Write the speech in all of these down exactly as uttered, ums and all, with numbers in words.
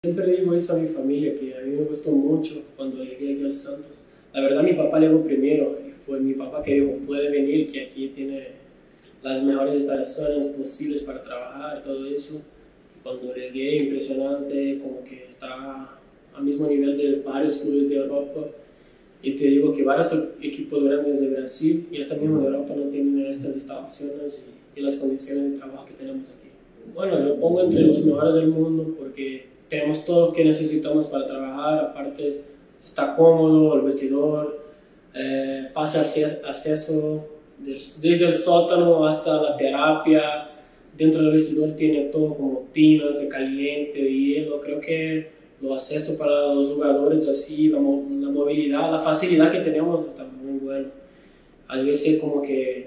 Siempre le digo eso a mi familia, que a mí me gustó mucho cuando llegué aquí al Santos. La verdad, mi papá llegó primero y fue mi papá que dijo, puede venir, que aquí tiene las mejores instalaciones posibles para trabajar, todo eso. Cuando llegué, impresionante, como que está al mismo nivel de varios clubes de Europa. Y te digo que varios equipos grandes de Brasil y hasta mismo de Europa no tienen estas instalaciones y, y las condiciones de trabajo que tenemos aquí. Bueno, yo pongo entre los mejores del mundo porque tenemos todo lo que necesitamos para trabajar, aparte está cómodo el vestidor, eh, fácil acceso desde el sótano hasta la terapia. Dentro del vestidor tiene todo como tinas de caliente, de hielo. Creo que los accesos para los jugadores así, la, la movilidad, la facilidad que tenemos está muy bueno. A veces como que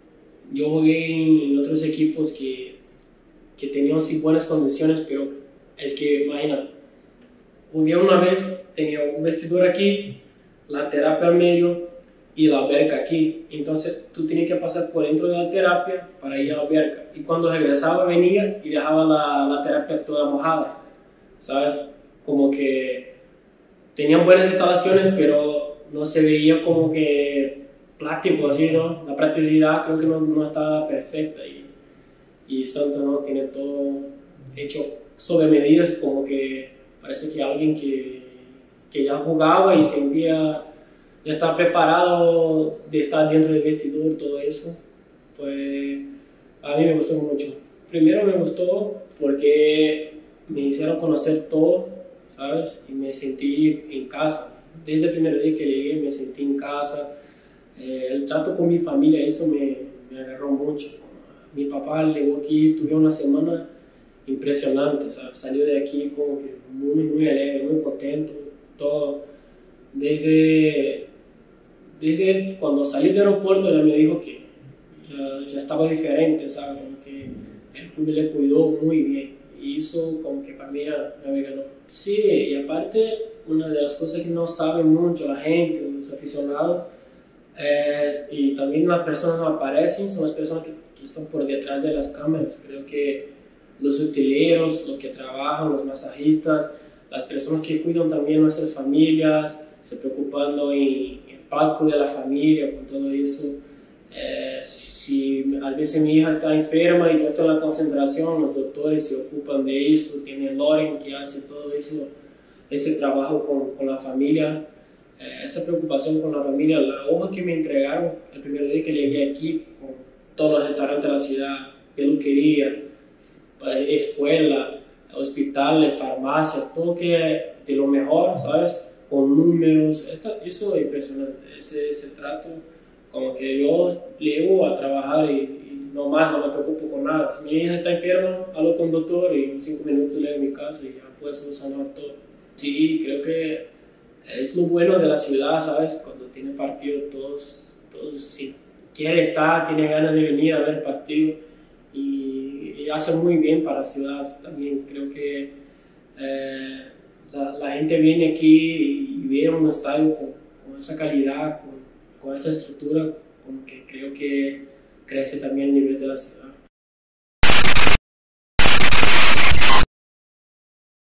yo jugué en otros equipos que, que tenían así buenas condiciones, pero es que imagina, jugué una vez, tenía un vestidor aquí, la terapia en medio y la alberca aquí. Entonces tú tenías que pasar por dentro de la terapia para ir a la alberca. Y cuando regresaba venía y dejaba la, la terapia toda mojada, ¿sabes? Como que tenían buenas instalaciones, pero no se veía como que práctico así, ¿no? La practicidad creo que no, no estaba perfecta y, y Santos no tiene todo hecho sobre medidas, como que parece que alguien que, que ya jugaba y sentía, ya estaba preparado de estar dentro del vestidor, todo eso, pues a mí me gustó mucho. Primero me gustó porque me hicieron conocer todo, ¿sabes? Y me sentí en casa. Desde el primer día que llegué me sentí en casa. Eh, el trato con mi familia, eso me, me agarró mucho. Mi papá llegó aquí, tuve una semana impresionante, ¿sabes? Salió de aquí como que muy, muy alegre, muy contento, todo. Desde, desde cuando salí del aeropuerto ya me dijo que ya, ya estaba diferente, ¿sabes? Como que el club le cuidó muy bien y eso como que para mí ya me ganó. Sí, y aparte, una de las cosas que no saben mucho la gente, los aficionados, eh, y también las personas no aparecen, son las personas que, que están por detrás de las cámaras. Creo que los utileros, los que trabajan, los masajistas, las personas que cuidan también nuestras familias, se preocupando en el palco de la familia, con todo eso. Eh, si a veces mi hija está enferma y yo estoy en la concentración, los doctores se ocupan de eso, tiene Loren que hace todo eso, ese trabajo con, con la familia, eh, esa preocupación con la familia, la hoja que me entregaron el primer día que llegué aquí, con todos los restaurantes de la ciudad, peluquería, escuela, hospitales, farmacias, todo que de lo mejor, ¿sabes? Con números, esta, eso es impresionante, ese, ese trato, como que yo llego a trabajar y, y no más, no me preocupo con nada. Si mi hija está enferma, hablo con el doctor y en cinco minutos le doy a mi casa y ya puedo solucionar todo. Sí, creo que es lo bueno de la ciudad, ¿sabes? Cuando tiene partido, todos, todos si quiere estar, tiene ganas de venir a ver el partido. Y, y hace muy bien para la ciudad también. Creo que eh, la, la gente viene aquí y ve un estadio con, con esa calidad, con, con esta estructura, como que creo que crece también el nivel de la ciudad.